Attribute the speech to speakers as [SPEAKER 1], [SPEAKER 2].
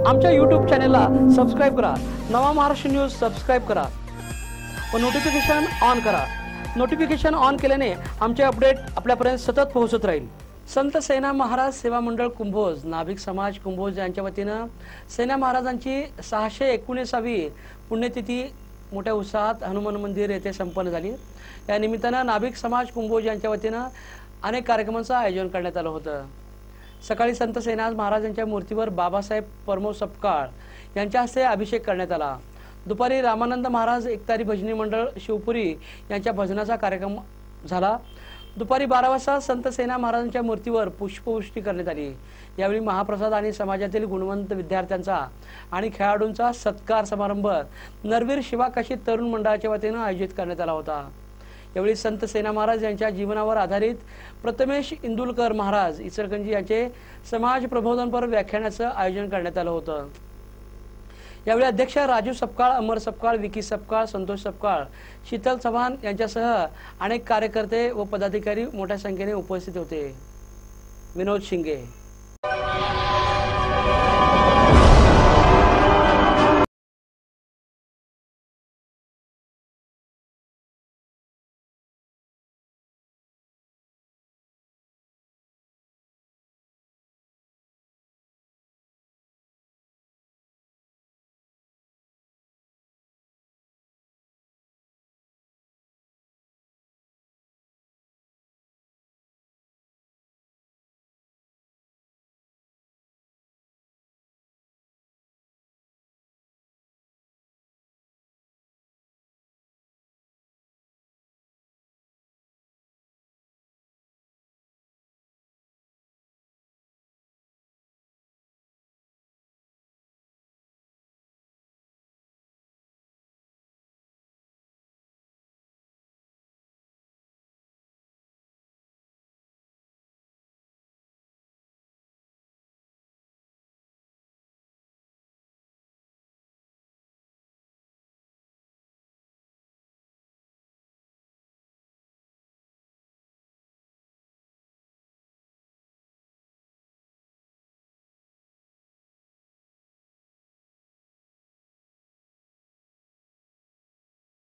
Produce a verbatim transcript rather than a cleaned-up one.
[SPEAKER 1] आमच्या यूट्यूब चॅनेलला सबस्क्राईब करा। नवा महाराष्ट्र न्यूज सबस्क्राईब करा व नोटिफिकेशन ऑन करा। नोटिफिकेशन ऑन केल्याने आमचे अपडेट आपल्यापर्यंत सतत पोहोचत राहील। संत सेना महाराज सेवा मंडळ कुंभोज नाभिक समाज कुंभोज यांच्या वतीनं सेना महाराजांची सहाशे एकोणीसावी पुण्यतिथी मोठ्या उत्साहात हनुमान मंदिर येथे संपन्न झाली। या निमित्तानं नाभिक समाज कुंभोज यांच्या वतीनं अनेक कार्यक्रमांचं आयोजन करण्यात आलं होतं। सकाळी संत सेना महाराजांच्या मूर्तीवर बाबासाहेब परमो सपकाळ यांच्या हस्ते अभिषेक करण्यात आला। दुपारी रामानंद महाराज एकतारी भजनी मंडळ शिवपुरी यांच्या भजनाचा कार्यक्रम झाला। दुपारी बारा वाजता संत सेना महाराजांच्या मूर्तीवर पुष्पवृष्टी करण्यात आली। यावेळी महाप्रसाद आणि समाजातील गुणवंत विद्यार्थ्यांचा आणि खेळाडूंचा सत्कार समारंभ नरवीर शिवाकाशी तरुण मंडळाच्या वतीने आयोजित करण्यात आला होता। यावेळी संत सेना महाराज यांच्या जीवनावर आधारित प्रथमेश इंदुलकर महाराज इचलकरंजी यांचे समाज प्रबोधनपर व्याख्यानाचं आयोजन करण्यात आलं होतं। यावेळी अध्यक्ष राजू सपकाळ, अमर सपकाळ, विकी सपकाळ, संतोष सपकाळ, शीतल चव्हाण यांच्यासह अनेक कार्यकर्ते व पदाधिकारी मोठ्या संख्येने उपस्थित होते। विनोद शिंगे।